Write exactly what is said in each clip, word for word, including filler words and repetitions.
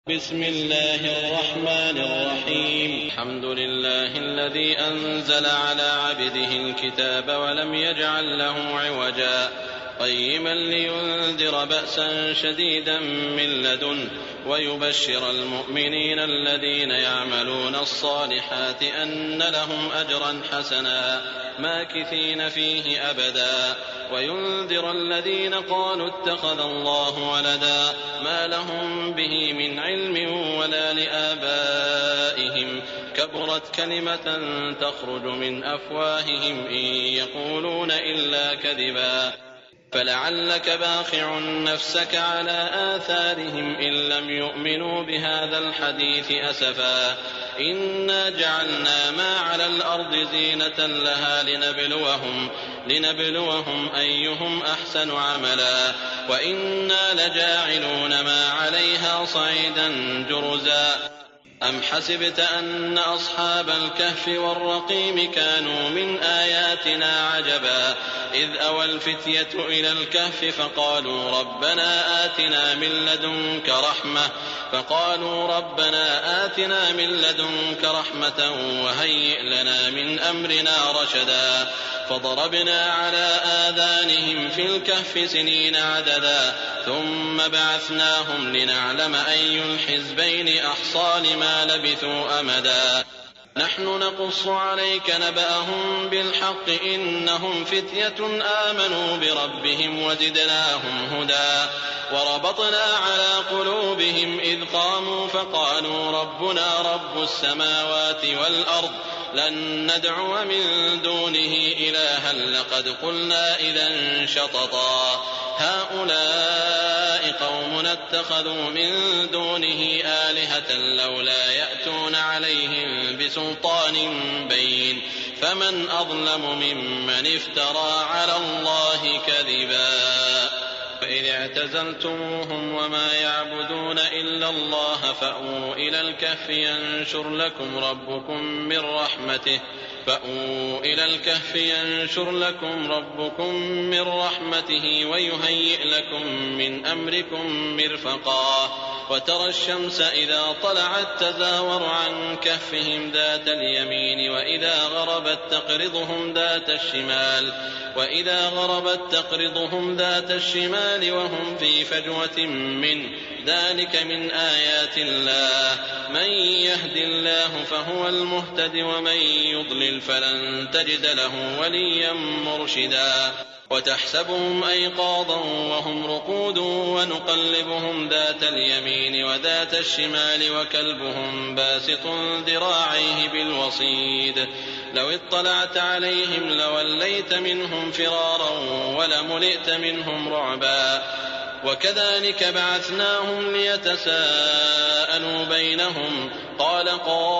بسم الله الرحمن الرحيم. الحمد لله الذي أنزل على عبده الكتاب ولم يجعل له عوجا قيما لينذر بأسا شديدا من لدنه ويبشر المؤمنين الذين يعملون الصالحات أن لهم أجرا حسنا ماكثين فيه أبدا وينذر الذين قالوا اتخذ الله ولدا ما لهم به من علم ولا لآبائهم كبرت كلمة تخرج من أفواههم إن يقولون إلا كذبا فلعلك باخع نفسك على آثارهم إن لم يؤمنوا بهذا الحديث أسفا إنا جعلنا ما على الأرض زينة لها لنبلوهم, لنبلوهم أيهم أحسن عملا وإنا لجاعلون ما عليها صعيدا جرزا أم حسبت أن أصحاب الكهف والرقيم كانوا من آياتنا عجبا إذ أوى الفتية إلى الكهف فقالوا ربنا آتنا من لدنك رحمة فقالوا ربنا آتنا من لدنك رحمة وهيئ لنا من أمرنا رشدا فضربنا على آذانهم في الكهف سنين عددا ثم بعثناهم لنعلم أي الحزبين أحصى لما لبثوا أمدا نحن نقص عليك نبأهم بالحق إنهم فتية آمنوا بربهم وزدناهم هدى وربطنا على قلوبهم إذ قاموا فقالوا ربنا رب السماوات والأرض لن ندعو من دونه إلها لقد قلنا إذا شططا هؤلاء قوم اتخذوا من دونه آلهة لولا يأتون عليهم بسلطان بين فمن أظلم ممن افترى على الله كذبا وإذ اعتزلتموهم وما يعبدون إلا الله فأووا إلى الكهف ينشر لكم ربكم من رحمته فأووا إلى الكهف ينشر لكم ربكم من رحمته ويهيئ لكم من أمركم مرفقا وترى الشمس إذا طلعت تزاور عن كهفهم ذات اليمين وإذا غربت تقرضهم ذات الشمال وإذا غربت تقرضهم ذات الشمال وهم في فجوة منه ذلك من آيات الله من يهد الله فهو المهتد ومن يضلل فلن تجد له وليا مرشدا وتحسبهم أيقاظا وهم رقود ونقلبهم ذات اليمين وذات الشمال وكلبهم باسط ذراعيه بالوصيد لو اطلعت عليهم لوليت منهم فرارا ولملئت منهم رعبا وكذلك بعثناهم ليتساءلوا بينهم قال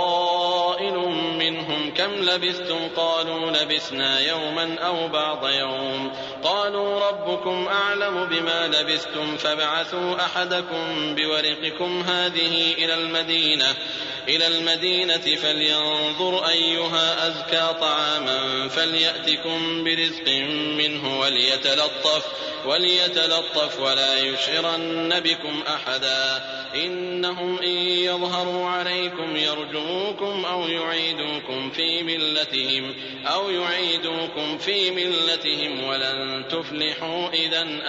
قائل منهم كم لبثتم قالوا لبثنا يوما أو بعض يوم قالوا ربكم أعلم بما لبثتم فابعثوا أحدكم بورقكم هذه إلى المدينة إلى المدينة فلينظر أيها أزكى طعاما فليأتكم برزق منه وليتلطف وليتلطف ولا يشعرن بكم أحدا إنهم إن يظهروا عليكم يرجموكم أو يعيدوكم في ملتهم أو يعيدوكم في ملتهم ولن تفلحوا إذن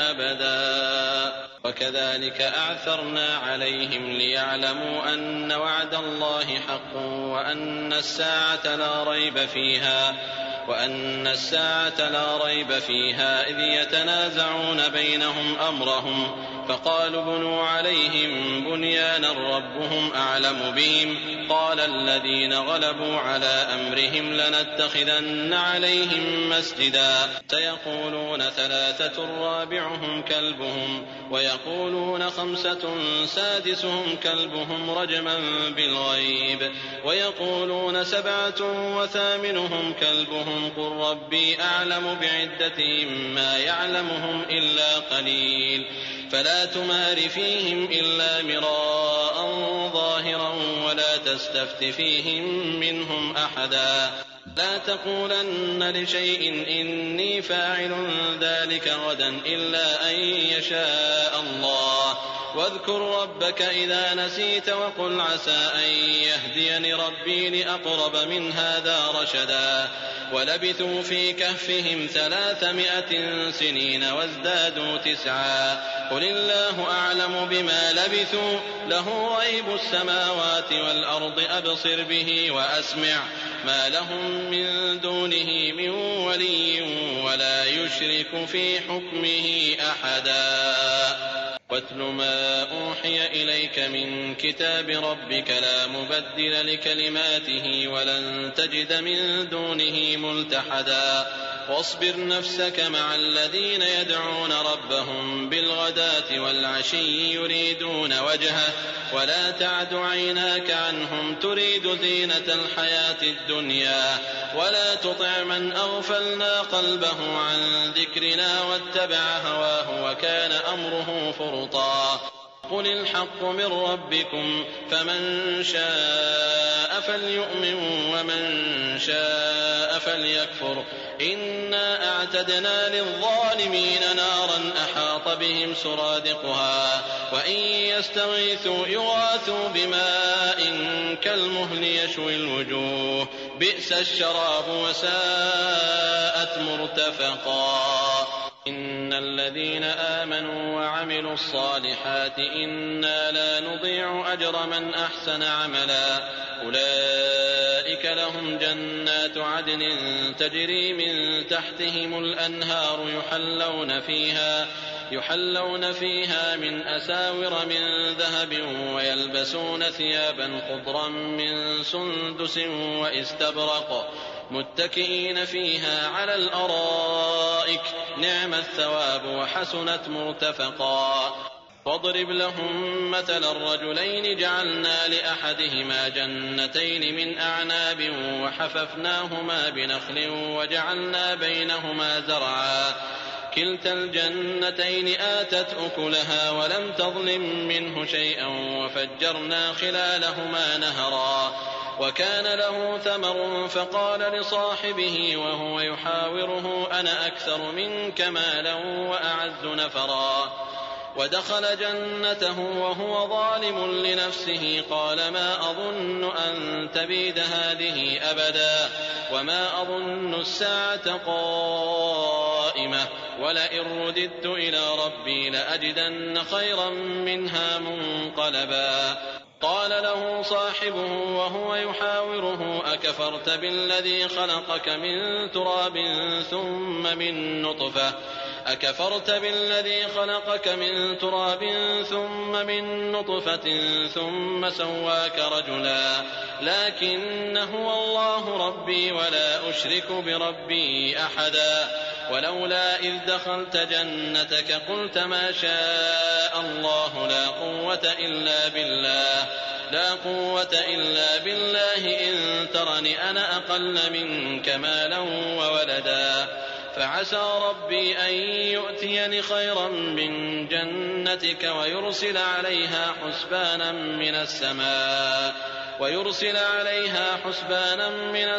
أبدا وكذلك أعثرنا عليهم ليعلموا أن وعد الله حق وأن الساعة لا ريب فيها وأن الساعة لا ريب فيها إذ يتنازعون بينهم أمرهم فقالوا بنوا عليهم بنيانا ربهم أعلم بهم قال الذين غلبوا على أمرهم لنتخذن عليهم مسجدا سيقولون ثلاثة رابعهم كلبهم ويقولون خمسة سادسهم كلبهم رجما بالغيب ويقولون سبعة وثامنهم كلبهم قل ربي أعلم بعدتهم ما يعلمهم إلا قليل فلا تمار فيهم إلا مراء ظاهرا ولا تستفت فيهم منهم أحدا لا تقولن لشيء إني فاعل ذلك غدا إلا أن يشاء الله واذكر ربك إذا نسيت وقل عسى أن يهديني ربي لأقرب من هذا رشدا ولبثوا في كهفهم ثلاثمائة سنين وازدادوا تسعا قل الله أعلم بما لبثوا له غيب السماوات والأرض أبصر به وأسمع ما لهم من دونه من ولي ولا يشرك في حكمه أحدا واتل ما أوحي إليك من كتاب ربك لا مبدل لكلماته ولن تجد من دونه ملتحدا واصبر نفسك مع الذين يدعون ربهم بالغداة والعشي يريدون وجهه ولا تعد عيناك عنهم تريد زينة الحياة الدنيا ولا تطع من أغفلنا قلبه عن ذكرنا واتبع هواه وكان أمره فرطا قل الحق من ربكم فمن شاء فليؤمن ومن شاء فليكفر إنا أعتدنا للظالمين نارا أحاط بهم سرادقها وإن يستغيثوا يغاثوا بماء كالمهل يشوي الوجوه بئس الشراب وساءت مرتفقا إن الذين آمنوا وعملوا الصالحات إنا لا نضيع أجر من أحسن عملا أولئك لهم جنات عدن تجري من تحتهم الأنهار يحلون فيها يحلون فيها من أساور من ذهب ويلبسون ثيابا خضرا من سندس واستبرق متكئين فيها على الأرائك نعم الثواب وحسنت مرتفقا واضرب لهم مثل الرجلين جعلنا لأحدهما جنتين من أعناب وحففناهما بنخل وجعلنا بينهما زرعا كلتا الجنتين آتت أكلها ولم تظلم منه شيئا وفجرنا خلالهما نهرا وكان له ثمر فقال لصاحبه وهو يحاوره أنا أكثر منك مالا وأعز نفرا ودخل جنته وهو ظالم لنفسه قال ما أظن أن تبيد هذه أبدا وما أظن الساعة قائمة ولئن رددت إلى ربي لأجدن خيرا منها منقلبا قال له صاحبه وهو يحاوره أكفرت بالذي خلقك من تراب ثم من نطفة أكفرت بالذي خلقك من تراب ثم من نطفة ثم سواك رجلا لكن هو الله ربي ولا أشرك بربي أحدا ولولا إذ دخلت جنتك قلت ما شاء الله لا قوة إلا بالله لا قوة إلا بالله إن ترني أنا أقل منك مالا وولدا فعسى ربي أن يؤتيني خيرا من جنتك ويرسل عليها حسبانا من السماء ويرسل عليها حسبانا من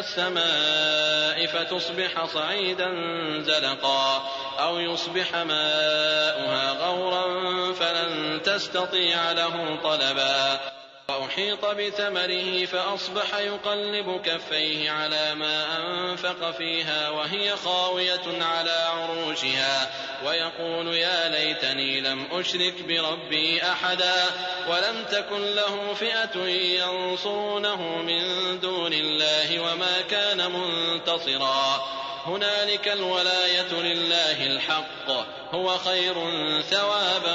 السماء فتصبح صعيدا زلقا أو يصبح ماؤها غورا فلن تستطيع له طلبا وأحيط بثمره فأصبح يقلب كفيه على ما أنفق فيها وهي خاوية على عروشها ويقول يا ليتني لم أشرك بربي أحدا ولم تكن له فئة ينصرونه من دون الله وما كان منتصرا هنالك الولاية لله الحق هو خير ثوابا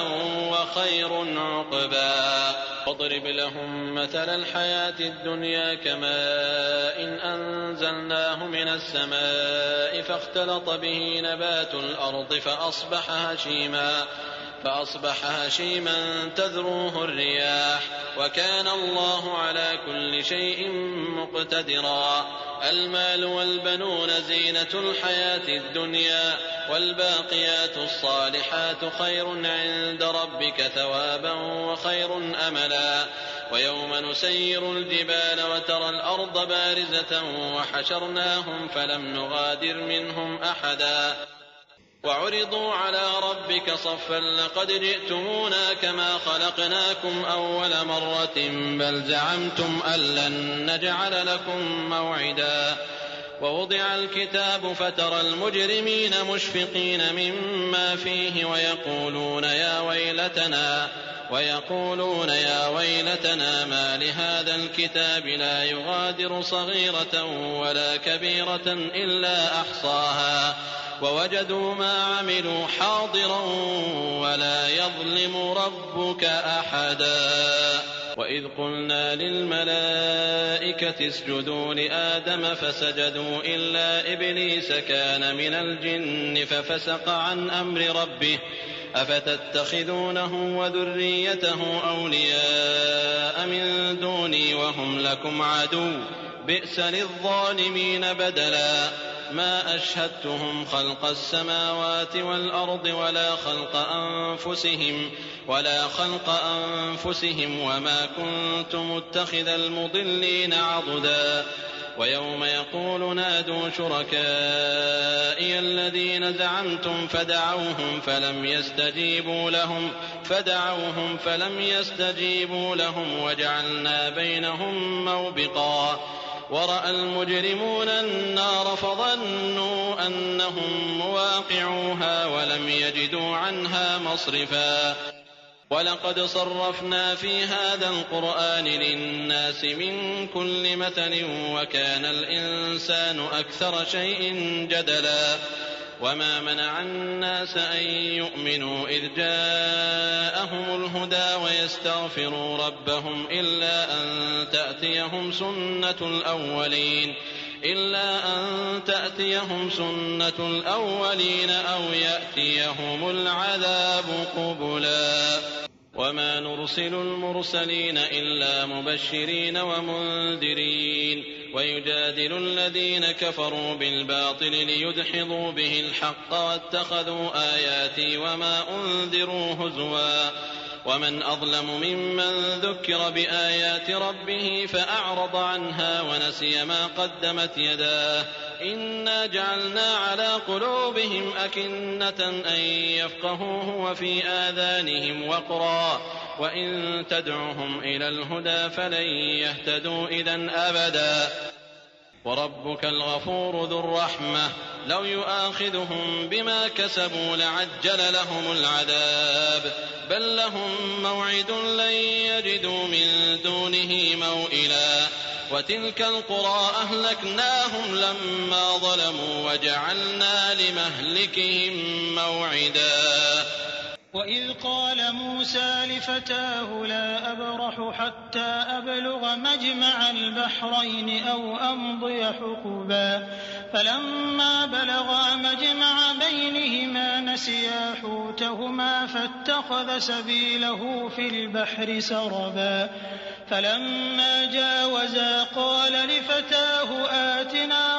وخير عقبا واضرب لهم مثل الحياة الدنيا كماء إن أنزلناه من السماء فاختلط به نبات الأرض فأصبح هشيما فأصبح هشيما تذروه الرياح وكان الله على كل شيء مقتدرا المال والبنون زينة الحياة الدنيا والباقيات الصالحات خير عند ربك ثوابا وخير أملا ويوم نسير الجبال وترى الأرض بارزة وحشرناهم فلم نغادر منهم أحدا وعرضوا على ربك صفا لقد جئتمونا كما خلقناكم أول مرة بل زعمتم أن لن نجعل لكم موعدا ووضع الكتاب فترى المجرمين مشفقين مما فيه ويقولون يا ويلتنا ويقولون يا ويلتنا ما لهذا الكتاب لا يغادر صغيرة ولا كبيرة إلا أحصاها ووجدوا ما عملوا حاضرا ولا يظلم ربك أحدا وإذ قلنا للملائكة اسجدوا لآدم فسجدوا إلا إبليس كان من الجن ففسق عن أمر ربه أفتتخذونه وذريته أولياء من دوني وهم لكم عدو بئس للظالمين بدلا ما أشهدتهم خلق السماوات والأرض ولا خلق أنفسهم ولا خلق أنفسهم وما كنت متخذ المضلين عضدا ويوم يقول نادوا شركائي الذين زعمتم فدعوهم فلم يستجيبوا لهم فدعوهم فلم يستجيبوا لهم وجعلنا بينهم موبقا ورأى المجرمون النار فظنوا أنهم مواقعوها ولم يجدوا عنها مصرفا ولقد صرفنا في هذا القرآن للناس من كل مثل وكان الإنسان أكثر شيء جدلا وما منع الناس أن يؤمنوا إذ جاءهم الهدى ويستغفروا ربهم إلا أن تأتيهم سنة الأولين إلا أن تأتيهم سنة الأولين أو يأتيهم العذاب قبلا وما نرسل المرسلين إلا مبشرين ومنذرين ويجادل الذين كفروا بالباطل ليدحضوا به الحق واتخذوا آياتي وما أنذروا هزوا ومن أظلم ممن ذكر بآيات ربه فأعرض عنها ونسي ما قدمت يداه إنا جعلنا على قلوبهم أكنة أن يفقهوه وفي آذانهم وقرا وإن تدعهم إلى الهدى فلن يهتدوا إذن أبدا وربك الغفور ذو الرحمة لو يؤاخذهم بما كسبوا لعجل لهم العذاب بل لهم موعد لن يجدوا من دونه موئلا وتلك القرى أهلكناهم لما ظلموا وجعلنا لمهلكهم موعدا وإذ قال موسى لفتاه لا أبرح حتى أبلغ مجمع البحرين أو أمضي حقبا فلما بلغا مجمع بينهما نسيا حوتهما فاتخذ سبيله في البحر سربا فلما جاوزا قال لفتاه آتنا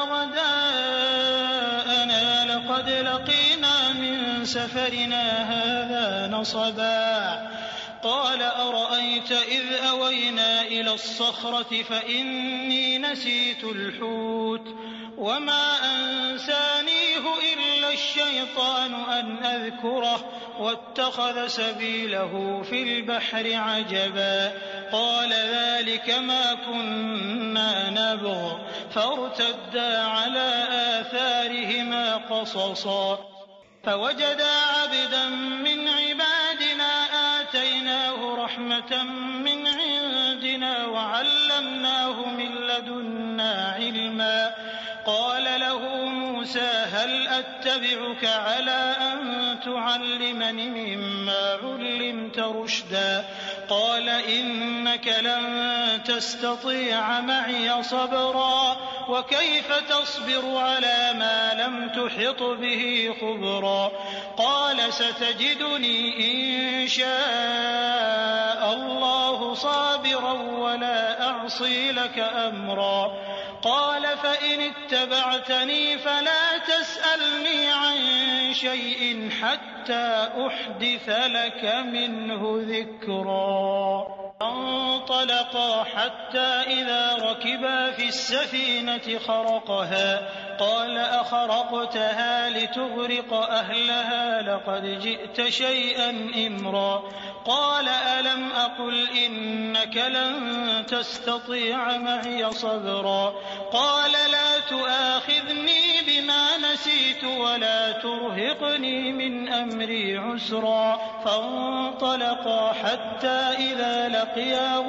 غداءنا لقد لقينا من سفرنا هذا نصبا قال أرأيت إذ أوينا إلى الصخرة فإني نسيت الحوت وما أنسانيه إلا الشيطان أن أذكره واتخذ سبيله في البحر عجبا قال ذلك ما كنا نبغ فارتدا على آثارهما قصصا فوجدا عبدا من عبادنا آتيناه رحمة من عندنا وعلمناه من لدنا علما قال له موسى هل أتبعك على أن تعلمني مما علمت رشدا قال إنك لن تستطيع معي صبرا وكيف تصبر على ما لم تحط به خبرا قال ستجدني إن شاء الله صابرا ولا أعصي لك أمرا قال فإن اتبعتني فلا تسأل تسألني عن شيء حتى أحدث لك منه ذكرا. فانطلقا حتى إذا ركبا في السفينة خرقها قال أخرقتها لتغرق أهلها لقد جئت شيئا إمرا. قال ألم أقل إنك لن تستطيع معي صبرا. قال لا تؤاخذني بما نسيت ولا ترهقني من أمري عسرا. فانطلقا حتى إذا لقيا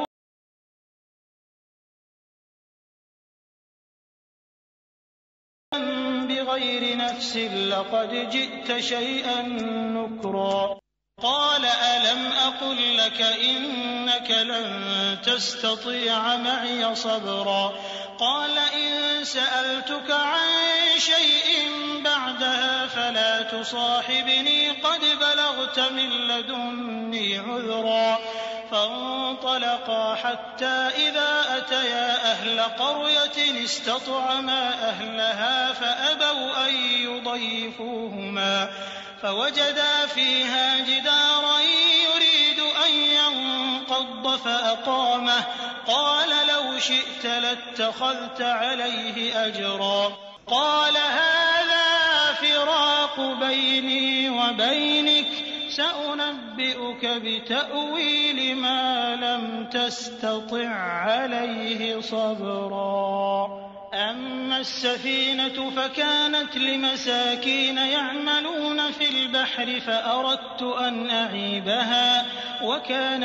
بغير نفس لقد جئت شيئا نكرا. قال ألم أقل لك إنك لن تستطيع معي صبرا. قال إن سألتك عن شيء بعدها فلا تصاحبني قد بلغت من لدني عذرا. فانطلقا حتى إذا أتيا أهل قرية استطعما أهلها فأبوا أن يضيفوهما فوجدا فيها جدارا يريد أن ينقض فأقامه. قال لو شئت لاتخذت عليه أجرا. قال هذا فراق بيني وبينك سأنبئك بتأويل ما لم تستطع عليه صبرا. أما السفينة فكانت لمساكين يعملون في البحر فأردت أن أعيبها وكان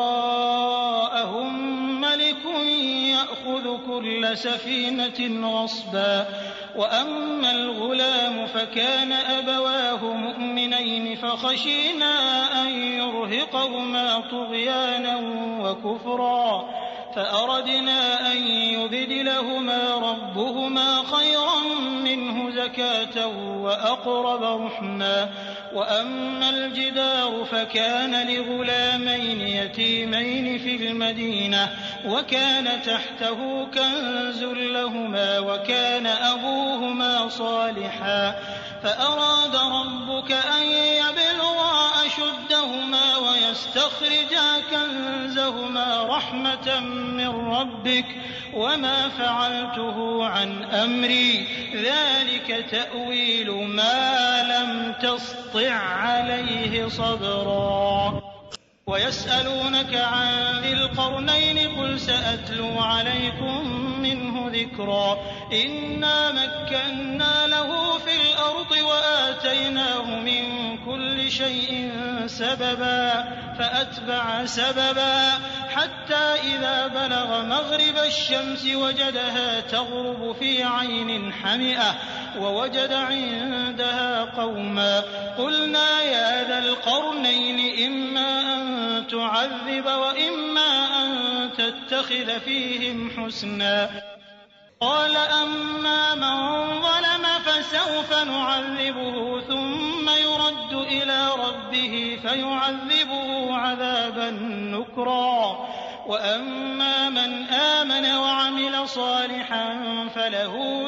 وراءهم ملك يأخذ كل سفينة غصبا. وأما الغلام فكان أبواه مؤمنين فخشينا أن يرهقهما طغيانا وكفرا فأردنا أن يبدلهما ربهما خيرا منه زكاة وأقرب رحما. وأما الجدار فكان لغلامين يتيمين في المدينة وكان تحته كنز لهما وكان أبوهما صالحا فأراد ربك أن يبلغا أشدهما ويستخرجا كنزهما رحمة من ربك وما فعلته عن أمري ذلك تأويل ما لم تسطع عليه صبرا. ويسألونك عن ذي القرنين قل سأتلو عليكم منه ذكرا. إنا مكنا له في الأرض وآتيناه من كل شيء سببا فأتبع سببا حتى إذا بلغ مغرب الشمس وجدها تغرب في عين حمئة ووجد عندها قوما. قلنا يا ذا القرنين إما أن تعذب وإما أن تتخذ فيهم حسنا. قال أما من ظلم فسوف نعذبه ثم يرد إلى ربه فيعذبه عذابا نكرا. وأما من آمن وعمل صالحا فله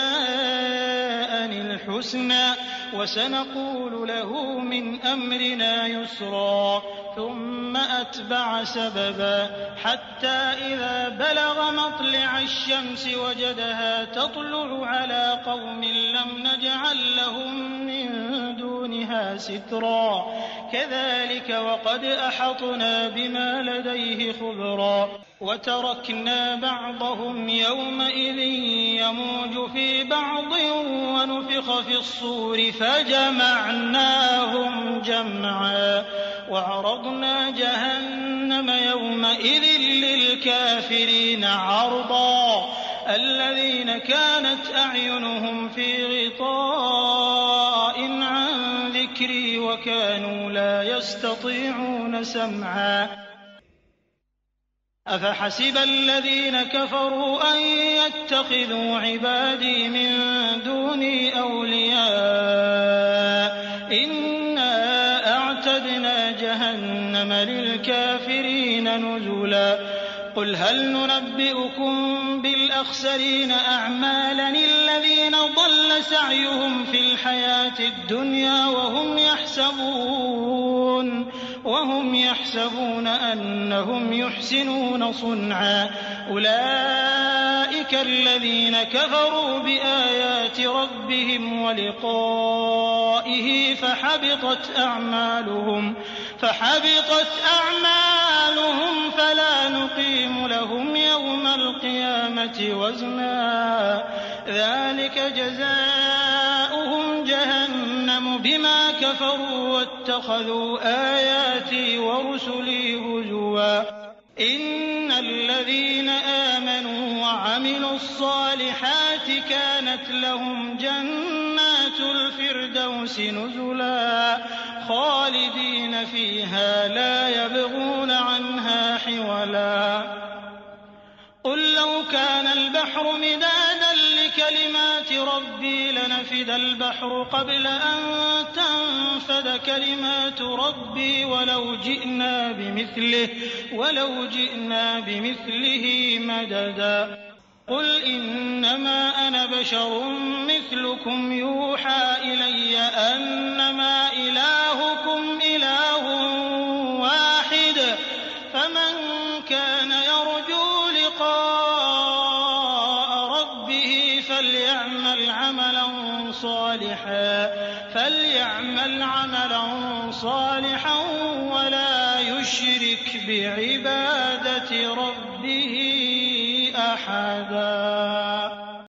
جزاء الحسنى وسنقول له من أمرنا يسرا. ثم أتبع سببا حتى إذا بلغ مطلع الشمس وجدها تطلع على قوم لم نجعل لهم من دونها سترا. كذلك وقد أحطنا بما لديه خبرا. وتركنا بعضهم يومئذ يموج في بعض ونفخ في الصور فجمعناهم جمعا. وعرضنا جهنم يومئذ للكافرين عرضا. الذين كانت أعينهم في غطاء عن ذكري وكانوا لا يستطيعون سمعا. أفحسب الذين كفروا أن يتخذوا عبادي من دوني أولياء إنا أعتدنا جهنم للكافرين نزلا. قل هل ننبئكم بالأخسرين أعمالا الذين ضل سعيهم في الحياة الدنيا وهم يحسبون وهم يحسبون أنهم يحسنون صنعا أولئك الذين كفروا بآيات ربهم ولقائه فحبطت أعمالهم فحبطت أعمالهم فلا نقيم لهم يوم القيامة وزنا ذلك جزاؤهم جهنم بما كفروا واتخذوا آياتي ورسلي هزوا إن الذين آمنوا وعملوا الصالحات كانت لهم جنات الفردوس نزلا خالدين فيها لا يبغون عنها حولا قل لو كان البحر مدادا لكلمات ربي لنفد البحر قبل أن تنفد كلمات ربي ولو جئنا بمثله ولو جئنا بمثله مددا قل إنما أنا بشر مثلكم يوحى إلي أنما إلهكم إله واحد فمن كان يرجو لقاء ربه فليعمل عملا صالحا فليعمل عملا صالحا ولا يشرك بعبادة ربه أحدا